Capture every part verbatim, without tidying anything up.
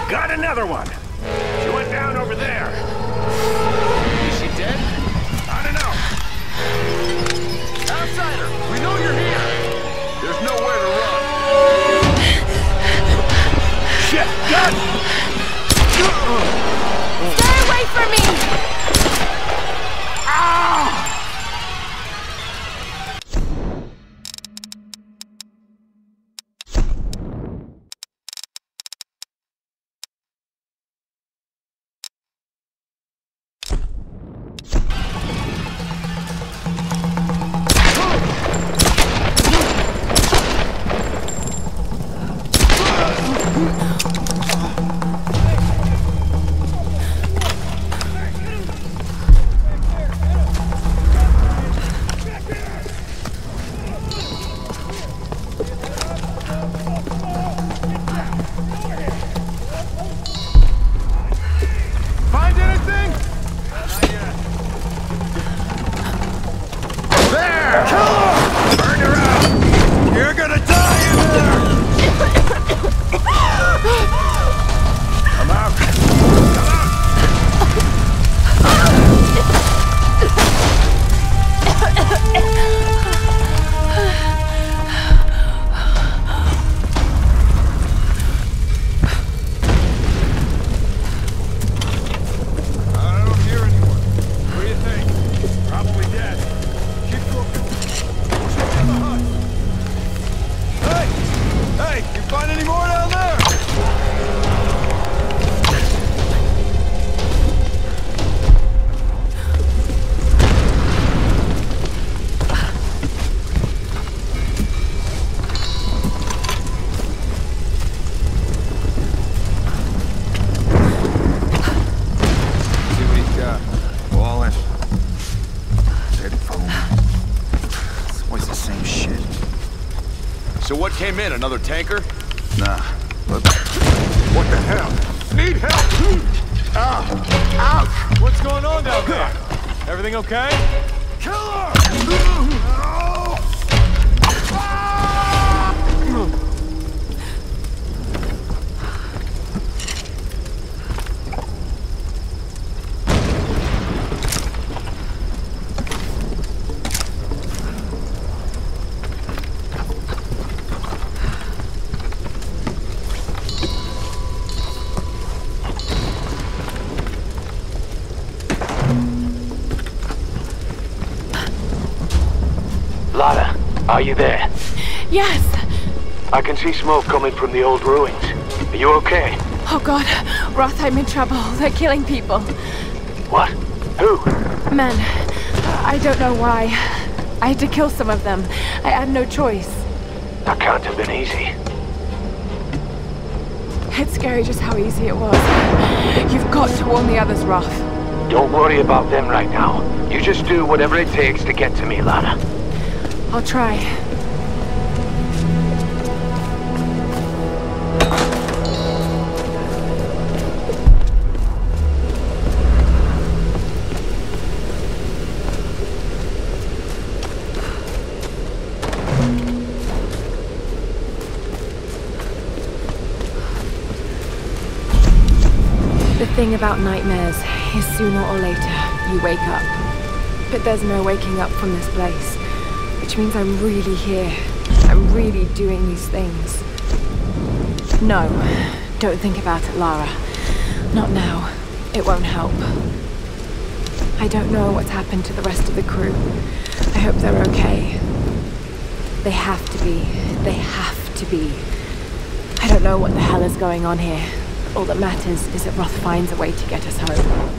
Got another one. She went down over there. Is she dead? I don't know. Outsider, we know you're here. There's nowhere to run. Shit, gun! Stay away from me! Ah! So what came in? Another tanker? Nah. What the, what the hell? Need help! Ah! Ouch! What's going on down there? Everything okay? Killer! Lara, are you there? Yes! I can see smoke coming from the old ruins. Are you okay? Oh god, Roth, I'm in trouble. They're killing people. What? Who? Men. I don't know why. I had to kill some of them. I had no choice. That can't have been easy. It's scary just how easy it was. You've got to warn the others, Roth. Don't worry about them right now. You just do whatever it takes to get to me, Lara. I'll try. The thing about nightmares is sooner or later, you wake up. But there's no waking up from this place. Which means I'm really here. I'm really doing these things. No, don't think about it, Lara. Not now. It won't help. I don't know what's happened to the rest of the crew. I hope they're okay. They have to be. They have to be. I don't know what the hell is going on here. All that matters is that Roth finds a way to get us home.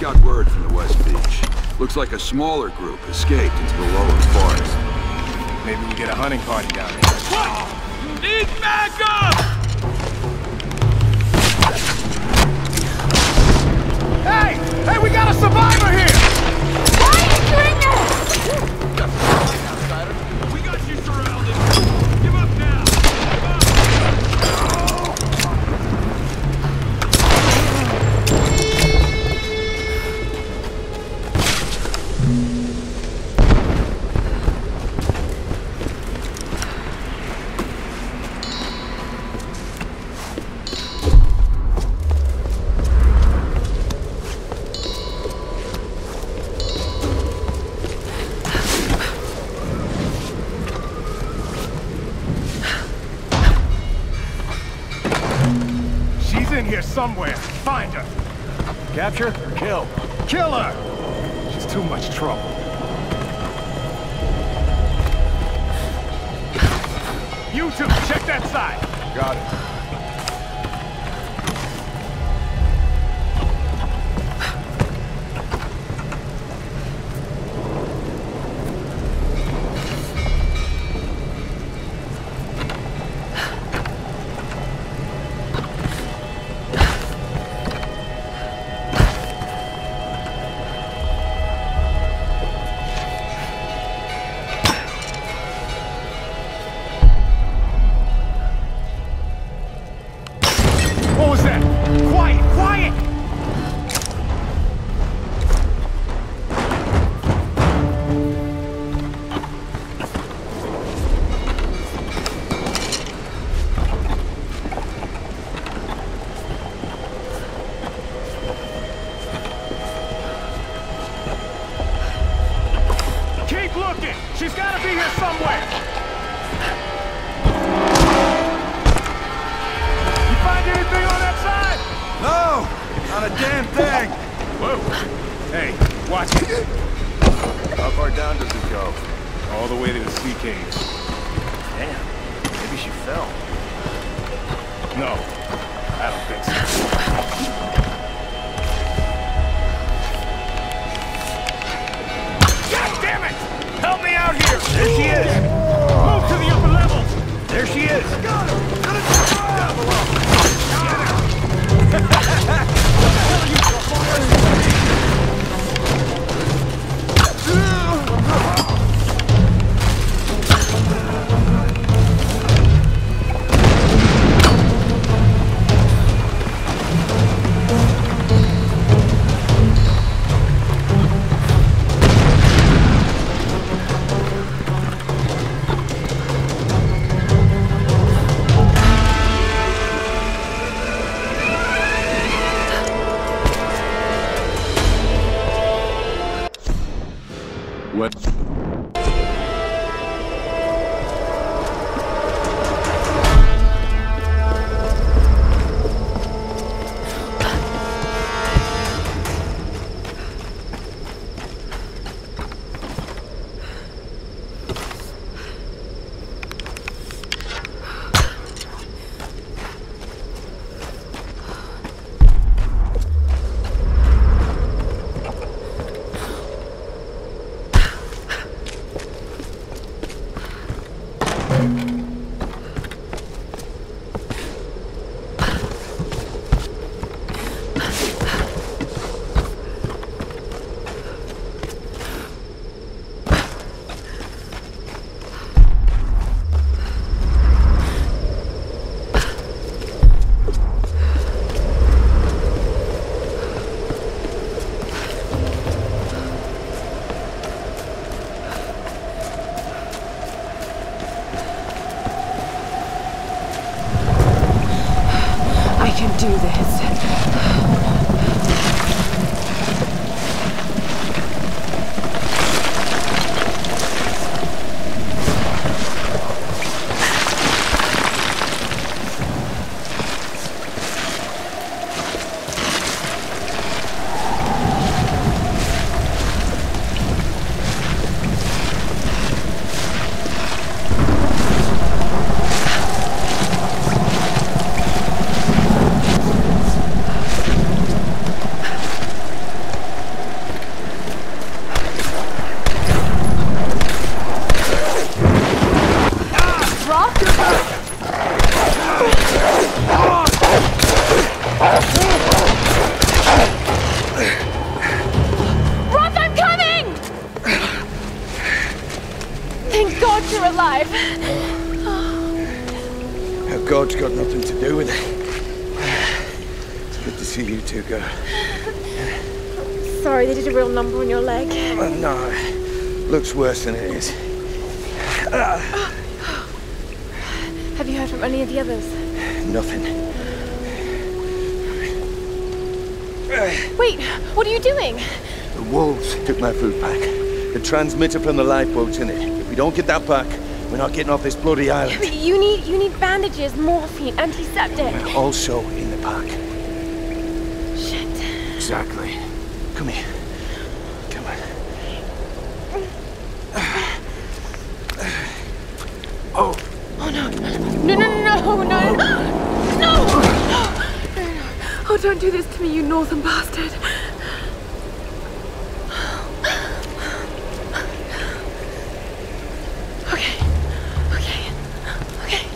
got word from the West Beach. Looks like a smaller group escaped into the lower forest. Maybe we get a hunting party down there. What? Need backup! Hey! Hey, we got a survivor here! Why are you doing this? We got you surrounded! Give up now! Give up! In here somewhere. Find her. Capture or kill? Kill her! She's too much trouble. You two, check that side. Got it. What was that? Quiet! Quiet! Keep looking! She's gotta be here somewhere! Anything on that side? No! Not a damn thing! Whoa! Hey, watch it. How far down does it go? All the way to the sea caves. Damn, maybe she fell. No, I don't think so. God damn it! Help me out here! There she is! Move to the upper levels! There she is! Got her! Got her down below! What the hell are you What? Do this. Roth, I'm coming! Thank God you're alive. Now, God's got nothing to do with it. It's good to see you two, girl. Sorry, they did a real number on your leg. Oh, no, looks worse than it is. Have you heard from any of the others? Nothing. Wait, what are you doing? The wolves took my food pack. The transmitter from the lifeboat's in it. If we don't get that back, we're not getting off this bloody island. But you need you need bandages, morphine, antiseptic. We're also in the pack. Shit. Exactly. Come here. Come on. Oh. Oh no. No, no, no, no, no. No! Oh, don't do this to me, you northern bastard. Okay. Okay. Okay.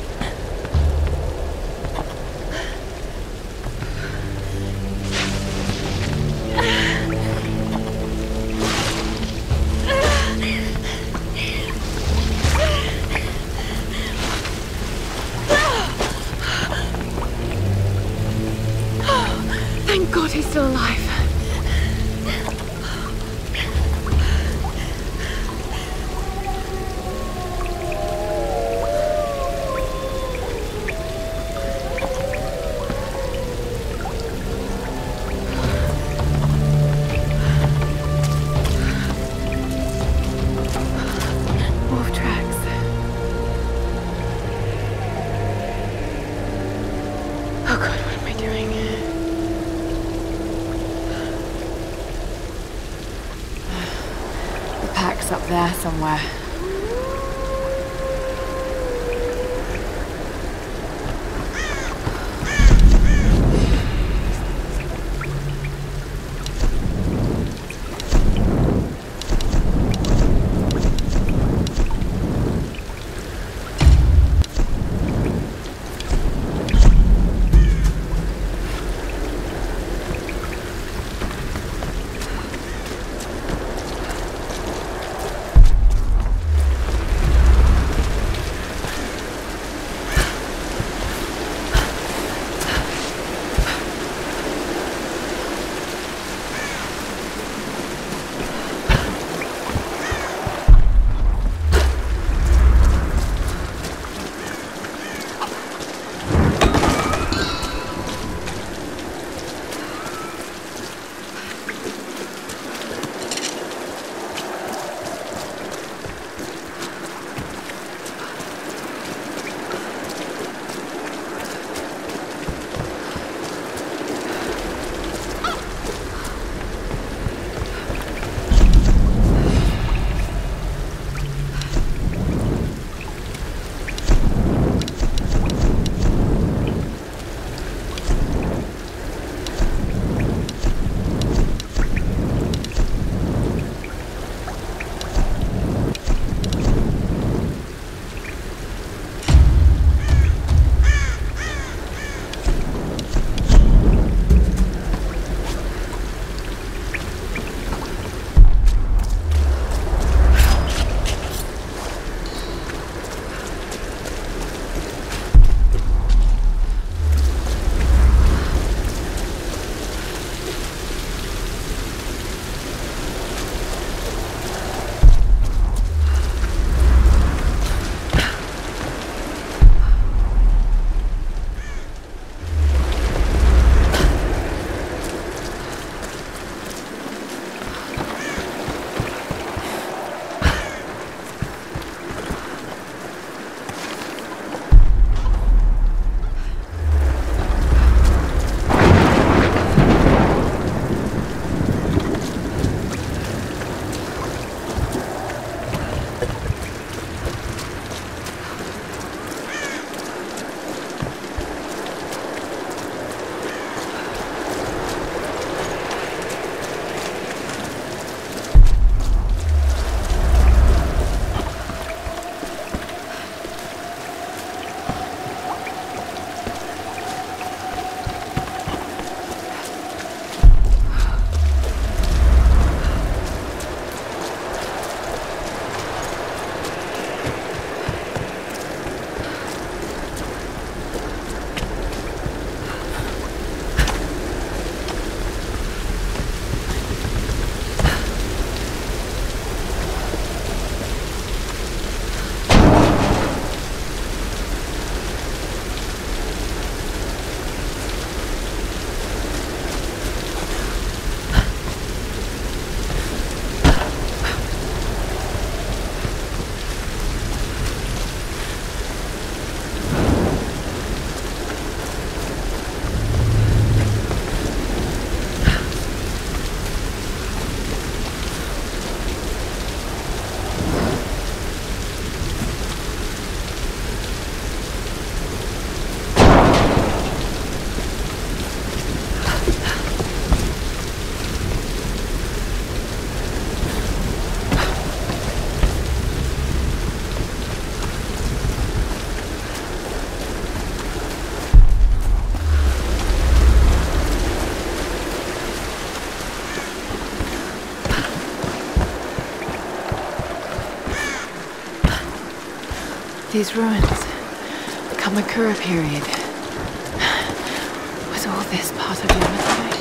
Thank God he's still alive. Wolf tracks. Oh God, what am I doing? The pack's up there somewhere. these ruins. The Kamakura period. Was all this part of Yamatai?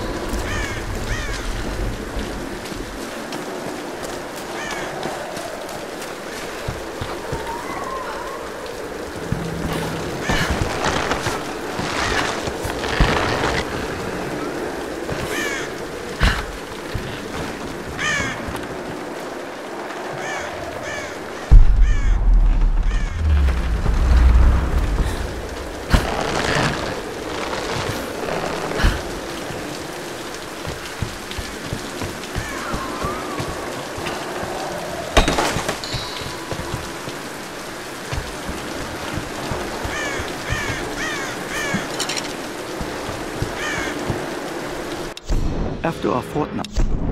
After a fortnight.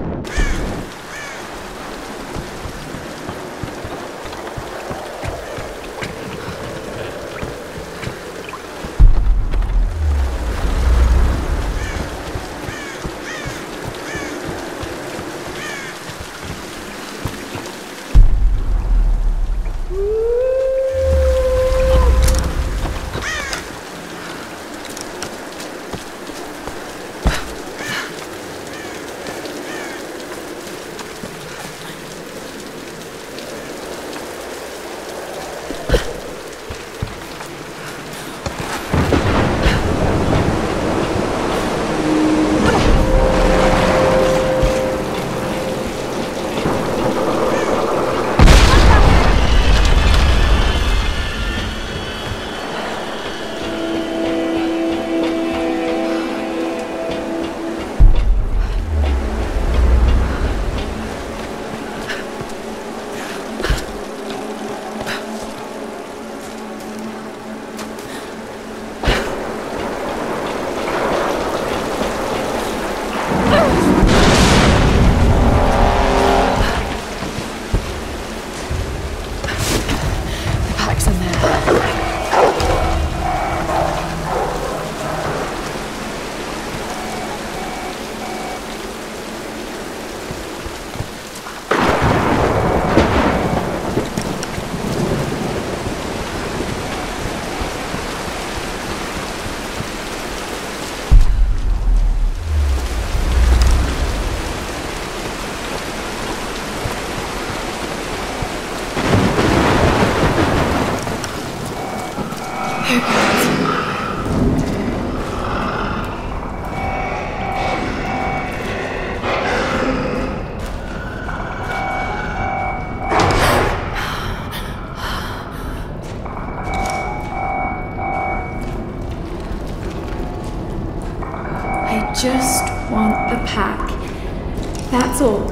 Just want the pack. That's all.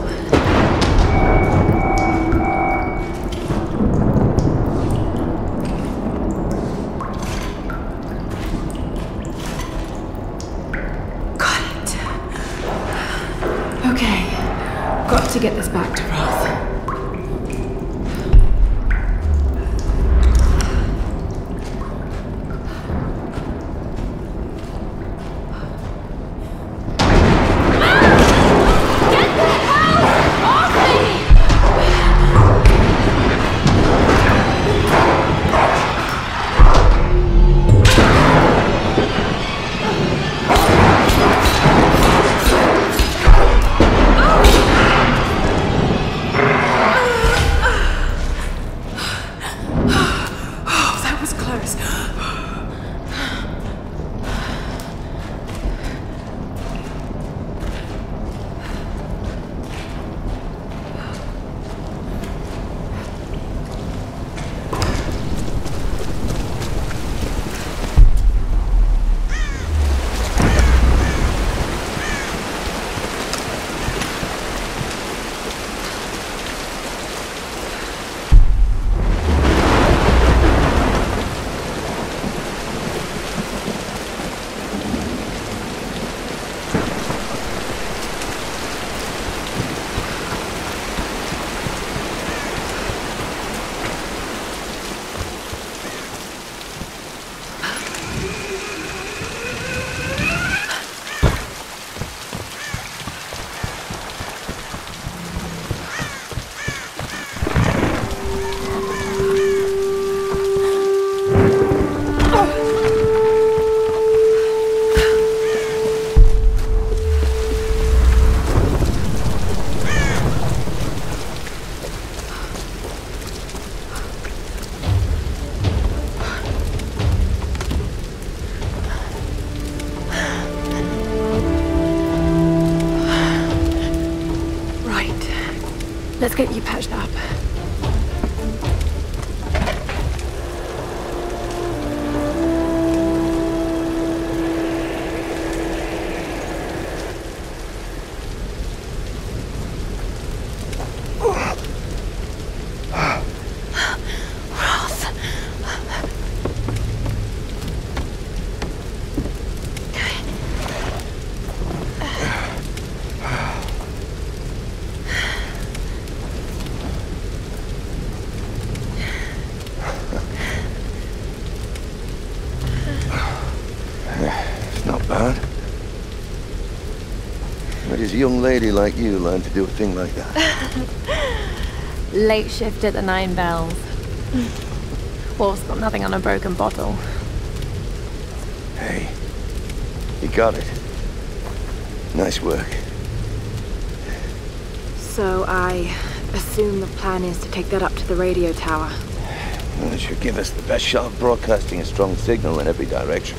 Got it. Okay. Got to get this back to Roth. Let's get you patched up. A young lady like you learn to do a thing like that? Late shift at the Nine Bells. Wolf's got nothing on a broken bottle. Hey, you got it. Nice work. So I assume the plan is to take that up to the radio tower. Well, it should give us the best shot of broadcasting a strong signal in every direction.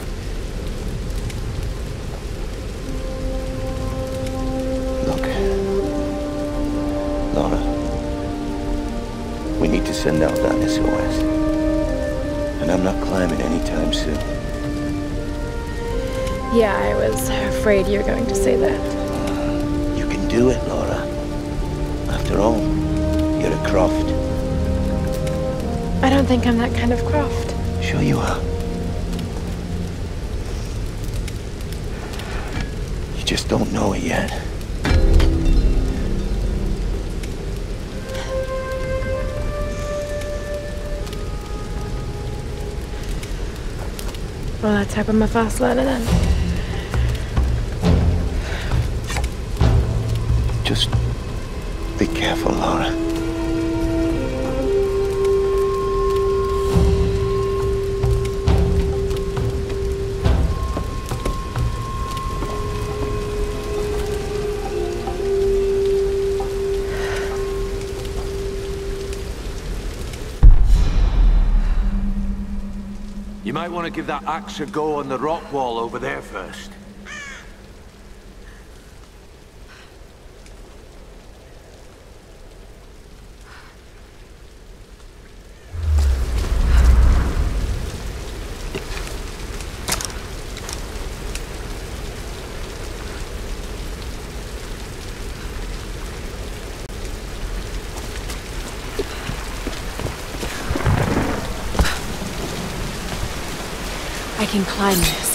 Send out that S O S. And I'm not climbing anytime soon. Yeah, I was afraid you were going to say that. You can do it, Laura. After all, you're a Croft. I don't think I'm that kind of Croft. Sure you are. You just don't know it yet. Well, let's hope I'm a fast learner then. Just be careful, Laura. You might want to give that axe a go on the rock wall over there first. I can climb this.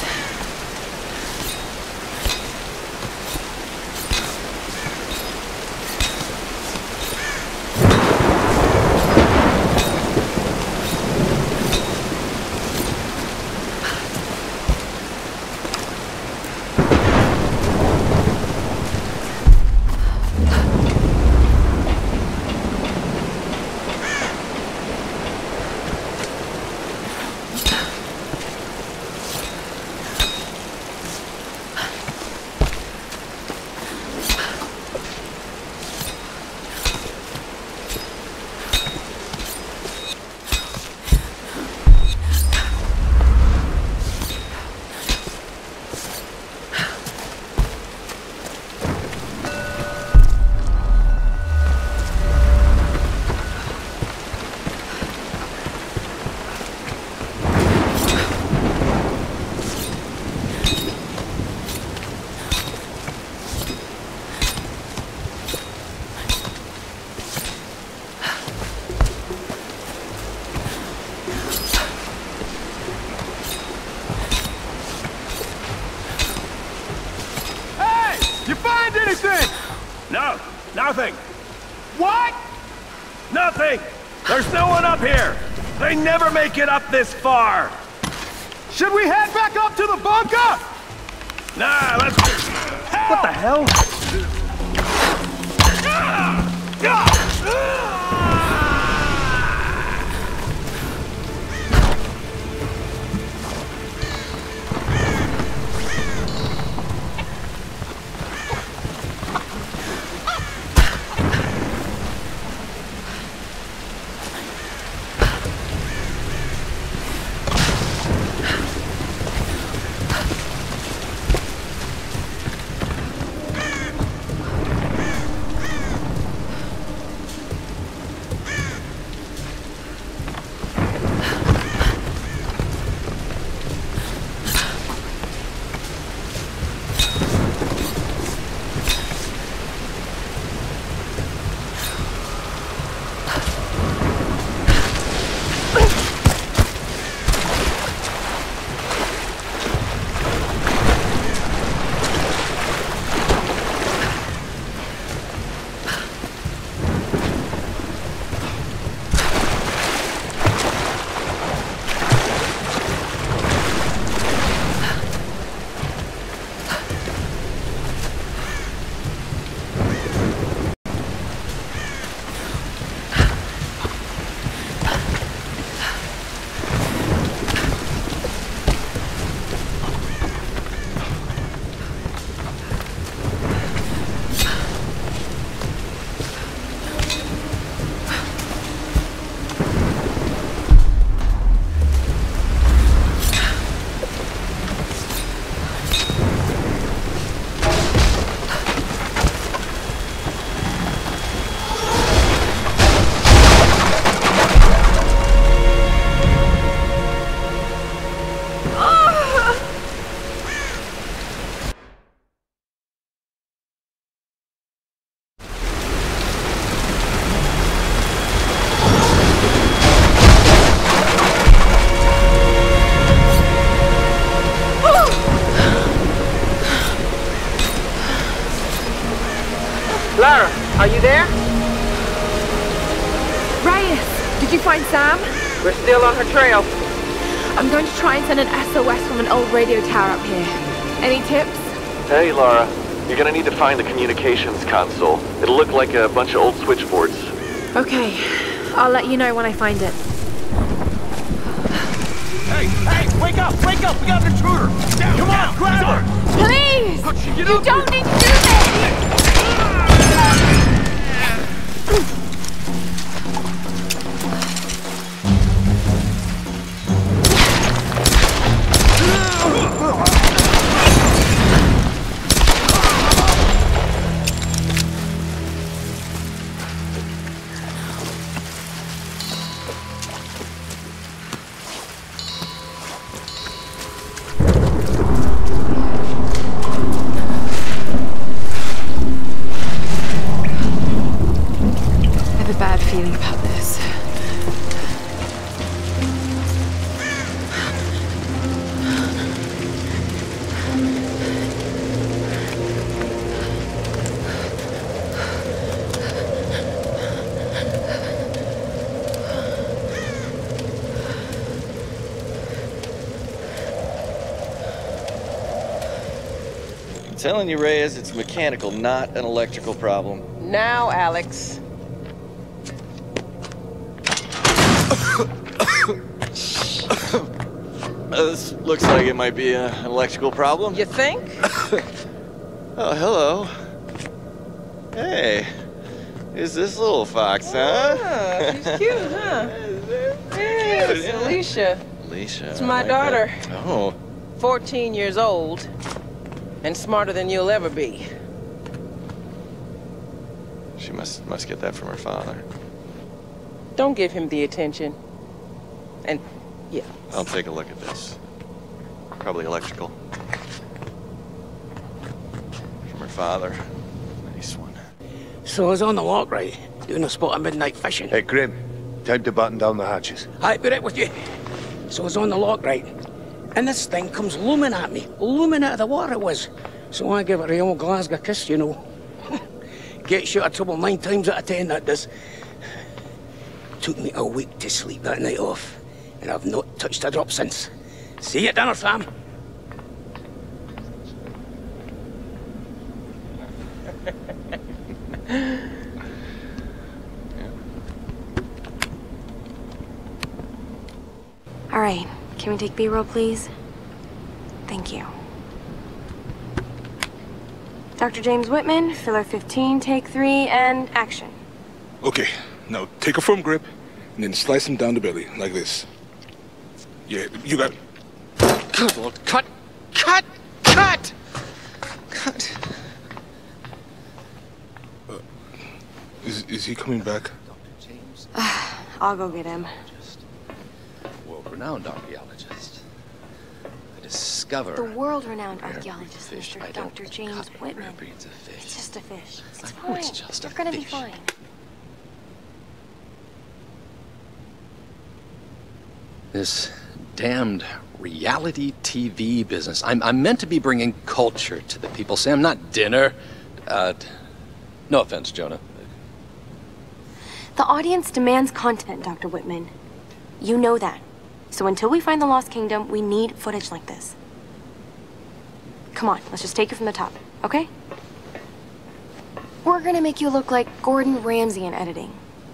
No, nothing. What? Nothing. There's no one up here. They never make it up this far. Should we head back up to the bunker? Nah, let's... What the hell? find Sam? We're still on her trail. I'm going to try and send an S O S from an old radio tower up here. Any tips? Hey, Lara. You're gonna need to find the communications console. It'll look like a bunch of old switchboards. Okay. I'll let you know when I find it. Hey, hey, wake up, wake up! We got an intruder! Down, Come on, grab her! Please! Get You up don't here. need to do this! Feeling about this. I'm telling you, Reyes, it's mechanical, not an electrical problem. Now, Alex. Uh, this looks like it might be uh, an electrical problem. You think? Oh, hello. Hey, who's this little fox, huh? Ah, she's cute, huh? Yeah, it's Alicia. Alicia. It's my I like daughter. that. Oh. fourteen years old. And smarter than you'll ever be. She must must get that from her father. Don't give him the attention. And, yeah. I'll take a look at this. Probably electrical. From her father. Nice one. So I was on the lock, right? Doing a spot of midnight fishing. Hey, Grim. Time to button down the hatches. I'd be right with you. So I was on the lock, right? And this thing comes looming at me. Looming out of the water it was. So I give it a old Glasgow kiss, you know. Gets you out of trouble nine times out of ten, that does. Took me a week to sleep that night off. And I've not touched a drop since. See you at dinner, fam. All right. Can we take B-roll, please? Thank you. Doctor James Whitman, filler fifteen, take three, and action. Okay, now take a firm grip, and then slice him down the belly, like this. Yeah, you got it. Good Lord, cut! Cut! Cut! Cut! Uh, is, is he coming back? I'll go get him. World-renowned archaeologist. I discover... The world-renowned archaeologist, fish. Mister I don't Doctor James cut Whitman. rare breeds of fish. It's just a fish. It's I fine. know it's just You're a gonna be fish. fine. This damned reality T V business. I'm, I'm meant to be bringing culture to the people, Sam, not dinner. Uh, no offense, Jonah. The audience demands content, Doctor Whitman. You know that. So until we find the Lost Kingdom, we need footage like this. Come on, let's just take it from the top, okay? We're gonna make you look like Gordon Ramsay in editing.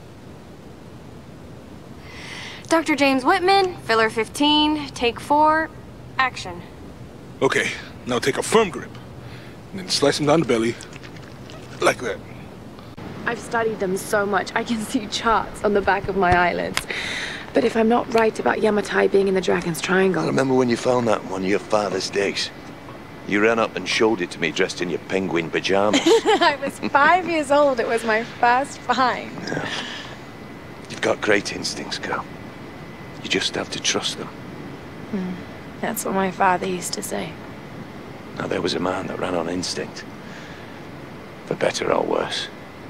Doctor James Whitman, filler fifteen, take four, action. Okay, now take a firm grip, and then slice him down the belly, like that. I've studied them so much, I can see charts on the back of my eyelids. But if I'm not right about Yamatai being in the Dragon's Triangle... I remember when you found that on one of your father's digs. You ran up and showed it to me dressed in your penguin pajamas. I was five years old. It was my first find. Yeah. You've got great instincts, girl. You just have to trust them. Hmm. That's what my father used to say. Now, there was a man that ran on instinct. For better or worse.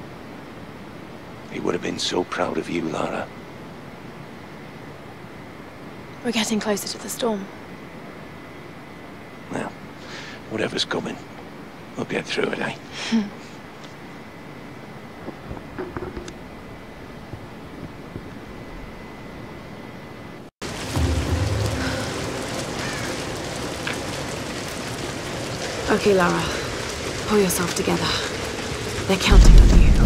He would have been so proud of you, Lara. We're getting closer to the storm. Now, whatever's coming, we'll get through it, eh? Okay, Lara. Pull yourself together. They're counting on you.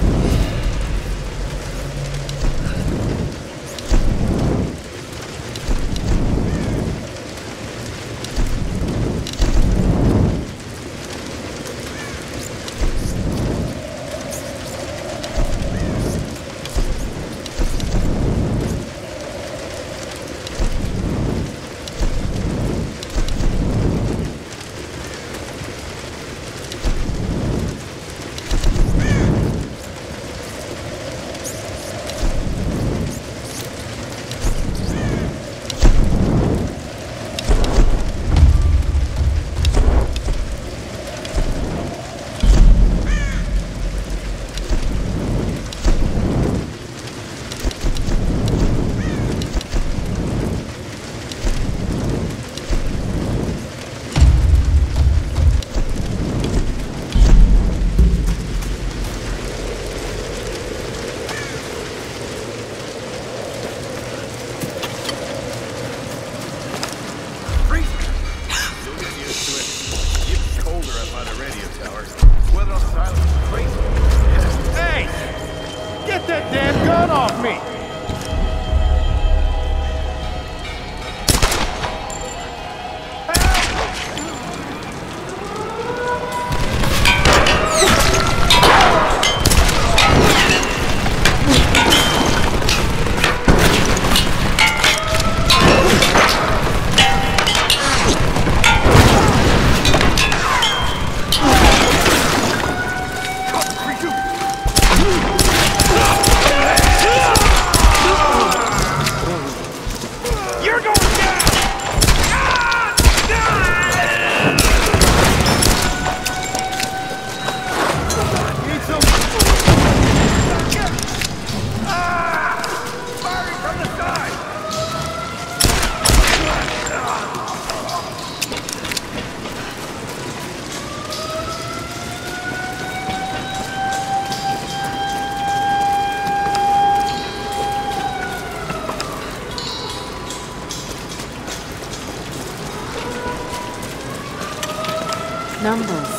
Numbers.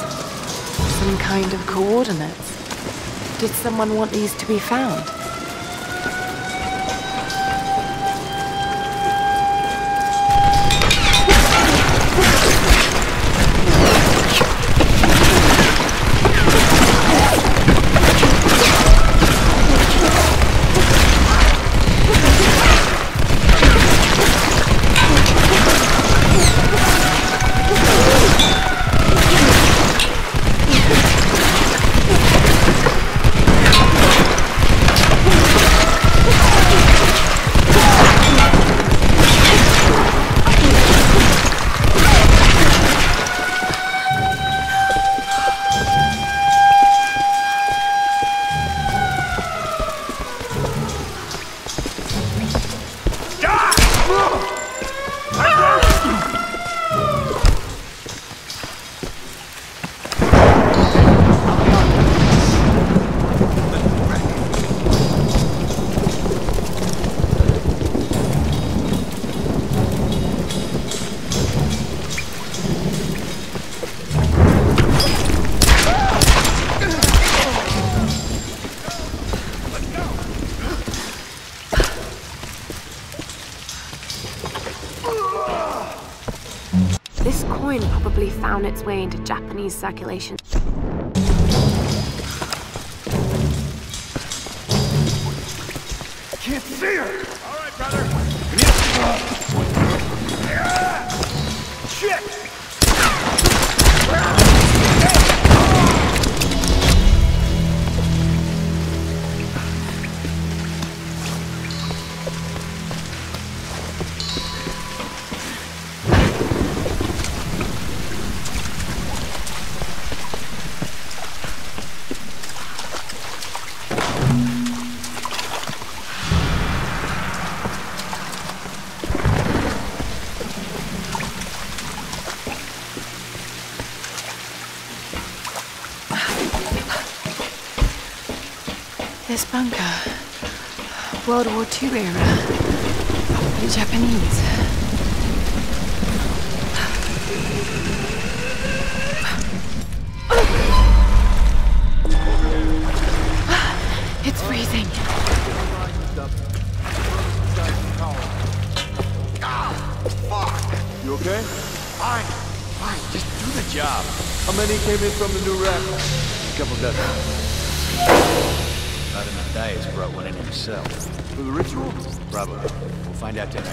Some kind of coordinates. Did someone want these to be found? This coin probably found its way into Japanese circulation. Can't see her! All right, brother. Shit! This bunker, World War Two era, probably Japanese. okay? Fine, fine, just do the job. How many came in from the new rack? A couple dozen. Not enough Dias brought one in himself. For the ritual? Probably. We'll find out tonight.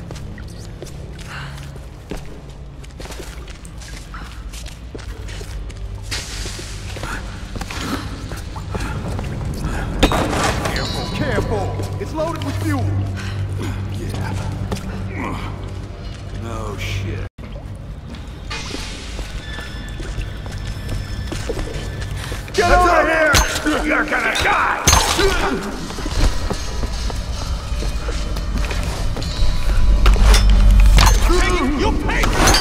Careful, careful! It's loaded with fuel! Yeah. No shit. Get over here! You're gonna die! You pay!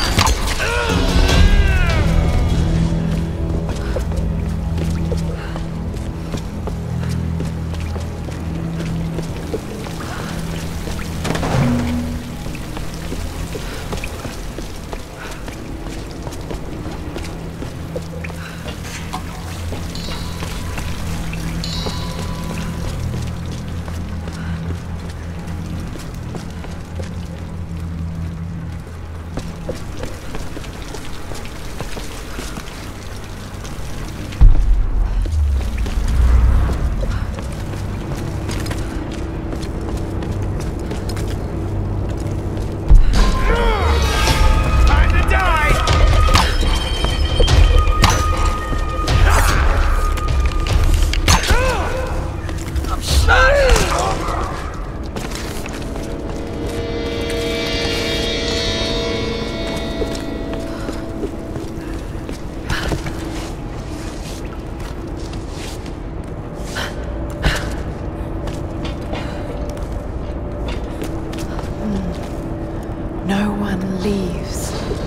No one leaves.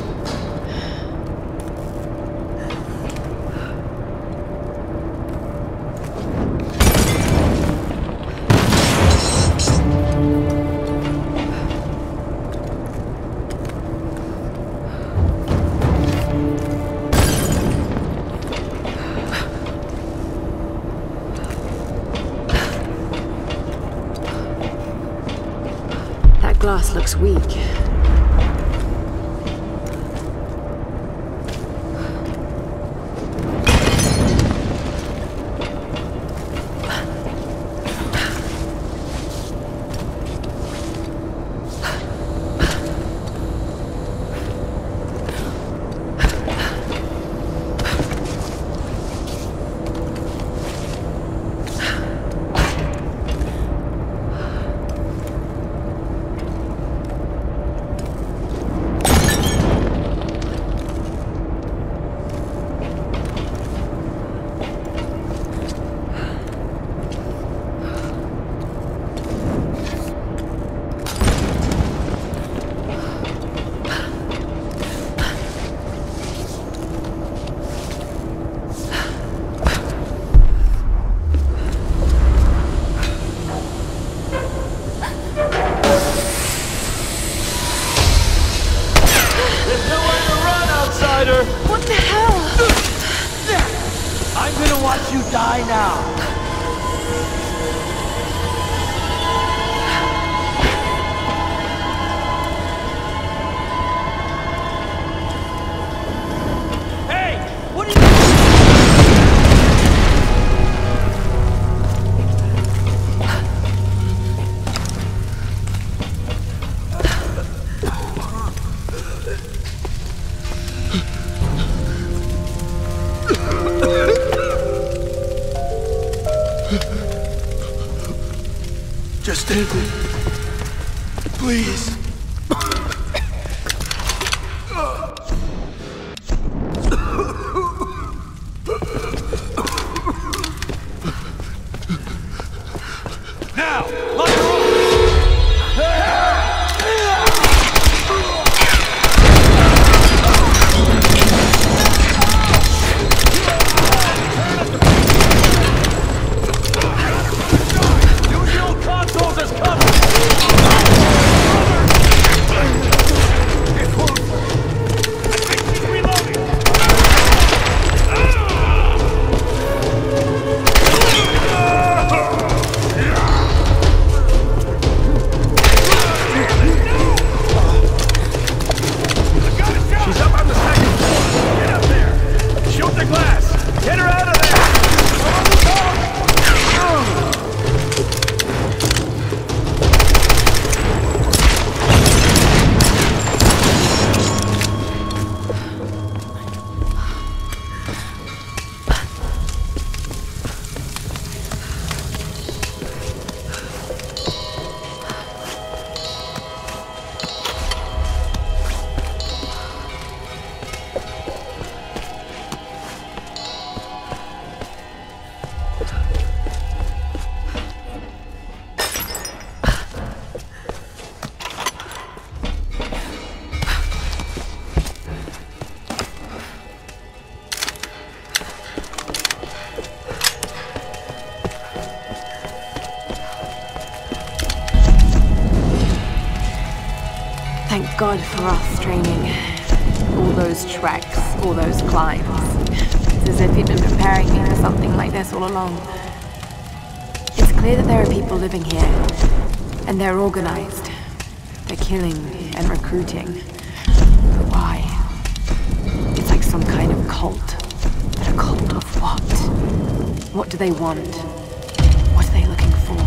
That glass looks weak. What the hell? I'm gonna watch you die now. Just end it. Please. Now, lock her up! Use the old consoles as cover! Thank God for us training. All those treks, all those climbs. It's as if he'd been preparing me for something like this all along. It's clear that there are people living here, and they're organized. They're killing and recruiting. But why? It's like some kind of cult. But a cult of what? What do they want? What are they looking for?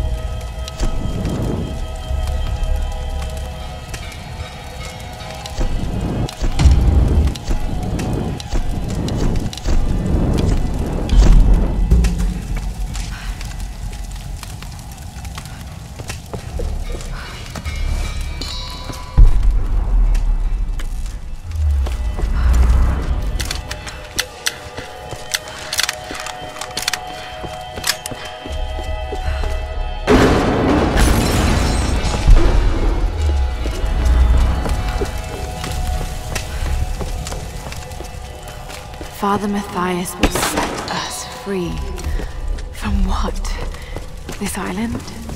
Father Matthias will set us free. From what? This island?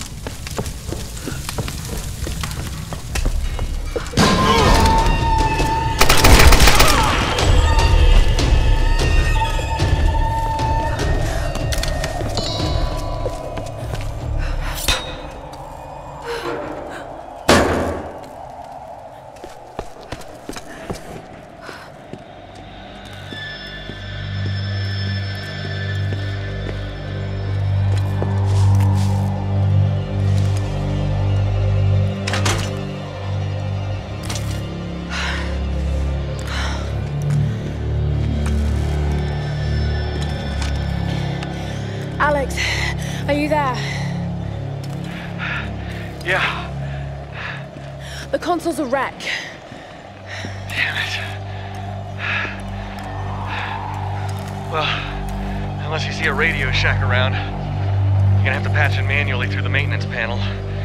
Alex, are you there? Yeah. The console's a wreck. Damn it. Well, unless you see a Radio Shack around, you're gonna have to patch it manually through the maintenance panel.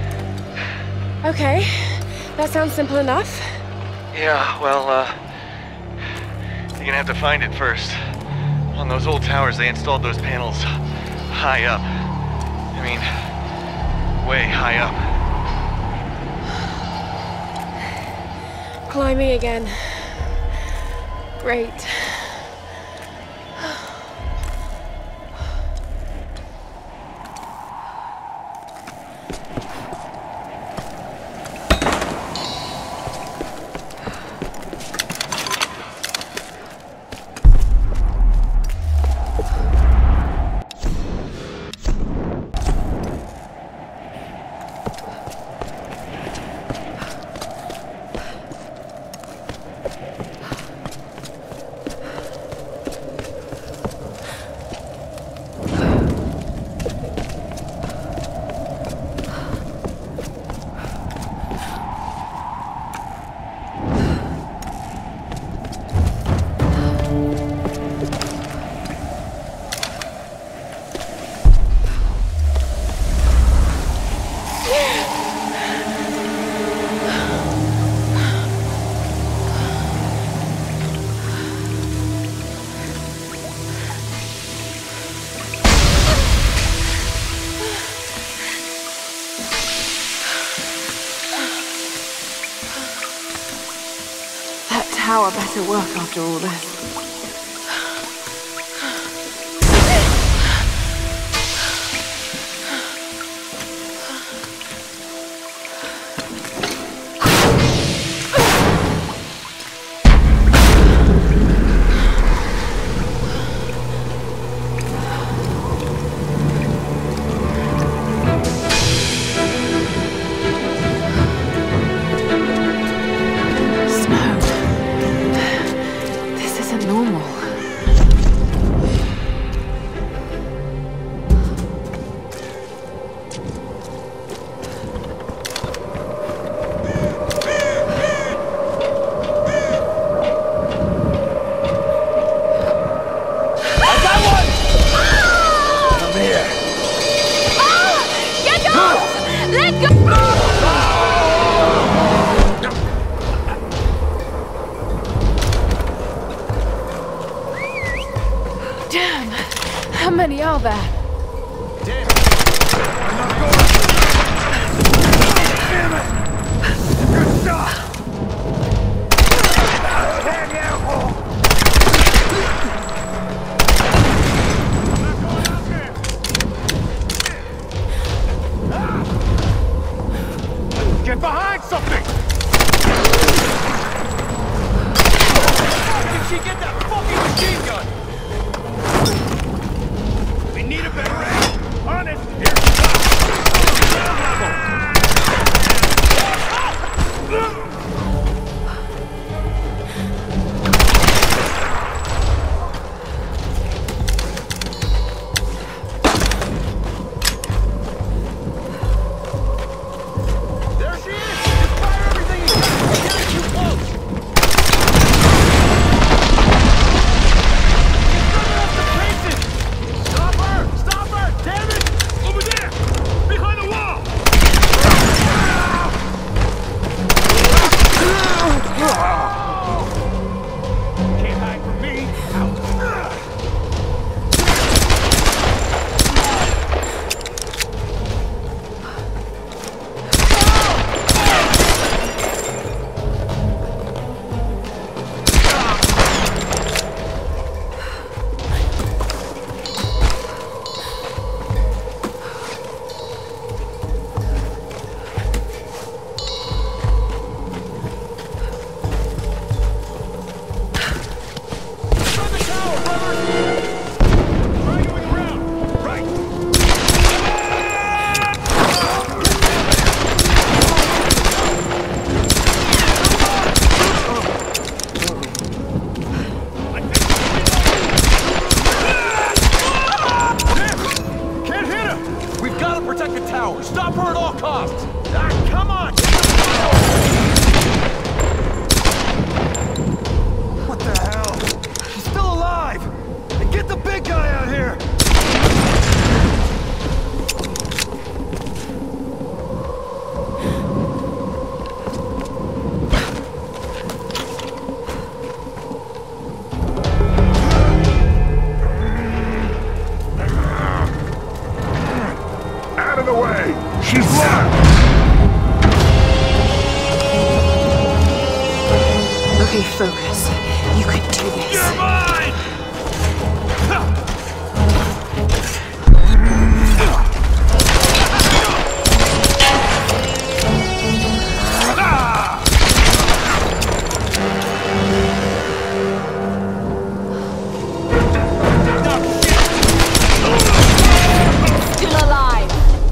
Okay, that sounds simple enough. Yeah, well, uh, you're gonna have to find it first. On those old towers, they installed those panels high up. I mean, way high up. Climbing again. Great. Tower better work after all this. Damn! How many are there? Damn it! I'm not going! Damn it! Good shot! You could do this. You're mine! Still alive.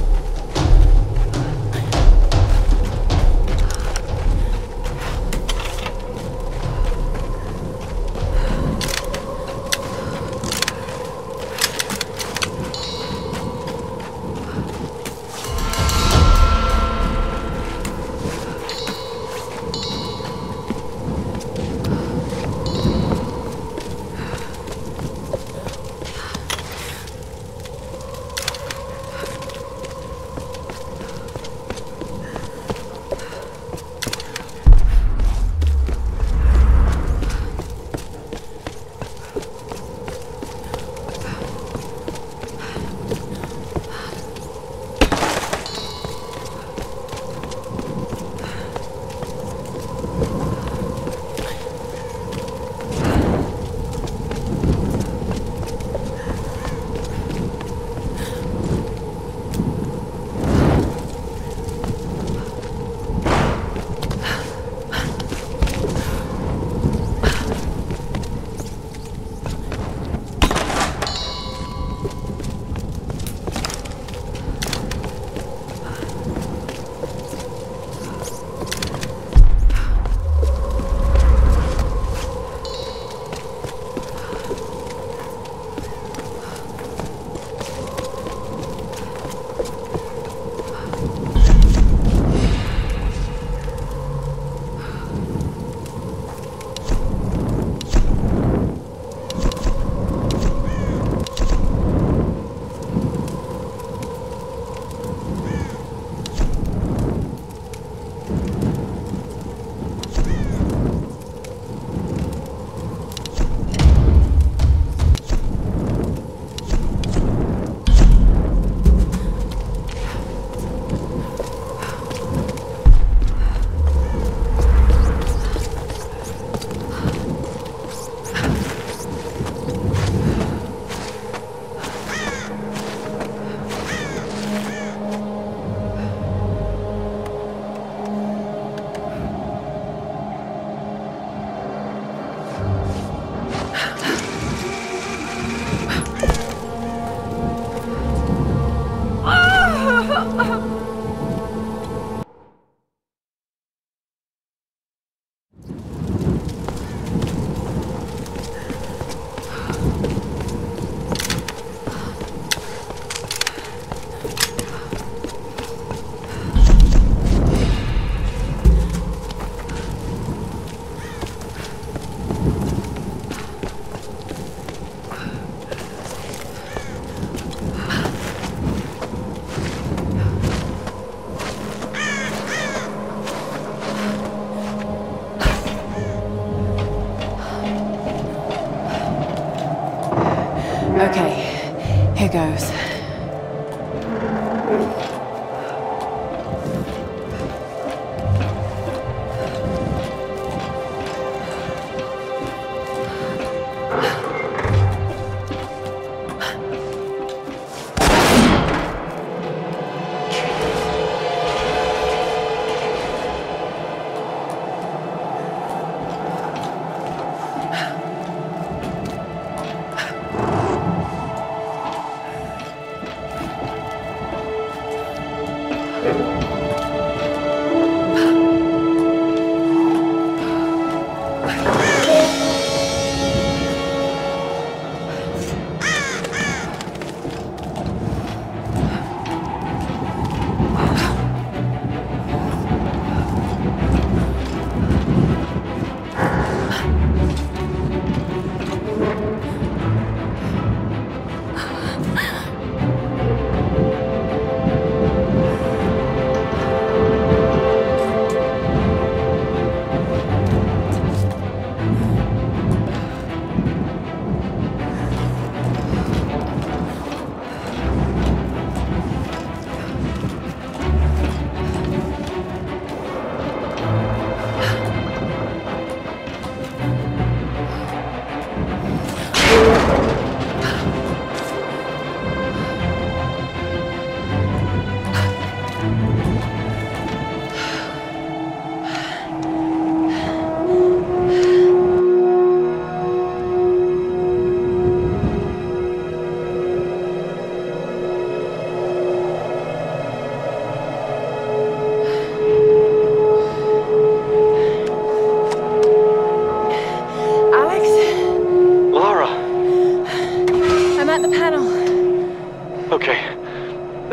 Okay, here goes.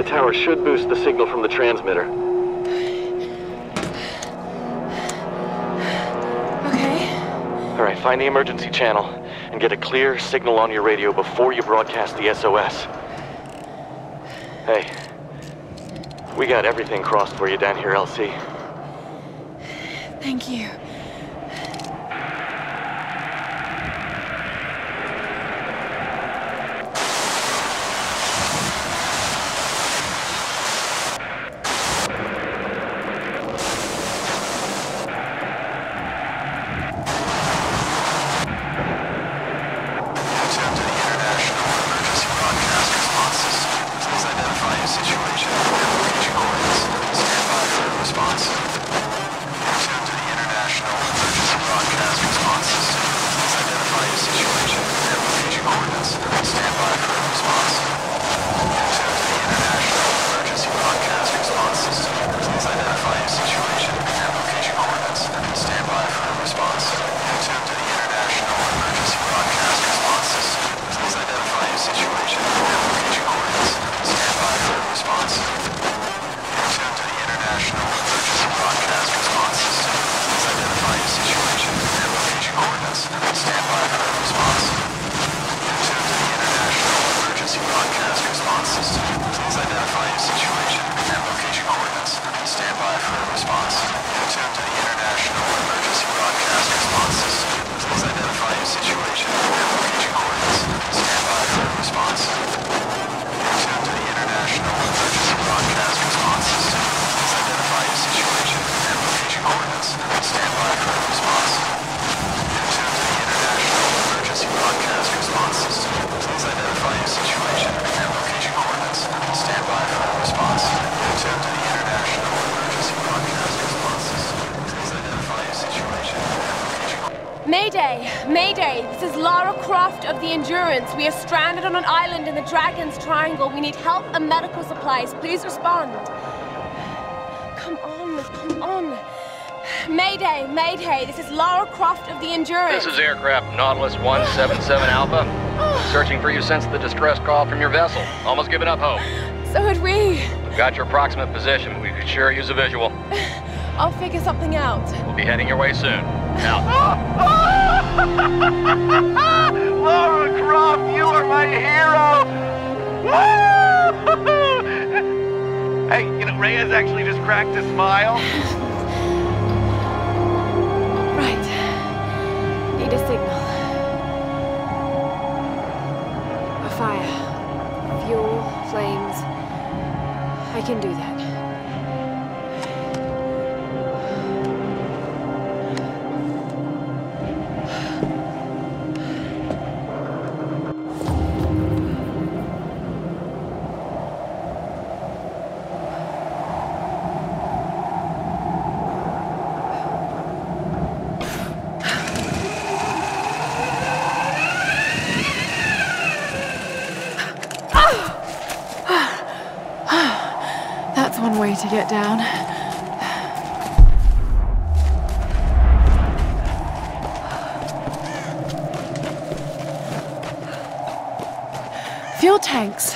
The tower should boost the signal from the transmitter. Okay. All right, find the emergency channel and get a clear signal on your radio before you broadcast the S O S. Hey, we got everything crossed for you down here, L C. Thank you. Mayday! Mayday! This is Lara Croft of the Endurance. We are stranded on an island in the Dragon's Triangle. We need help and medical supplies. Please respond. Come on, come on. Mayday! Mayday! This is Lara Croft of the Endurance. This is aircraft Nautilus one seven seven Alpha. Searching for you since the distress call from your vessel. Almost given up hope. So had we. We've got your approximate position. We could sure use a visual. I'll figure something out. We'll be heading your way soon. Out. Lara Croft, you are my hero! Hey, you know, Reyes actually just cracked a smile. Right. Need a signal. A fire. Fuel, flames. I can do that. That's one way to get down. Fuel tanks.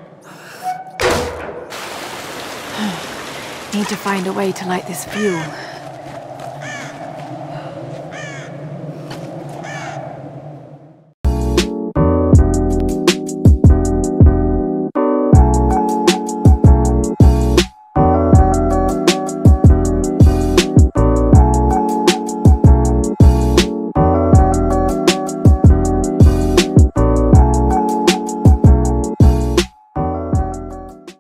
Need to find a way to light this fuel.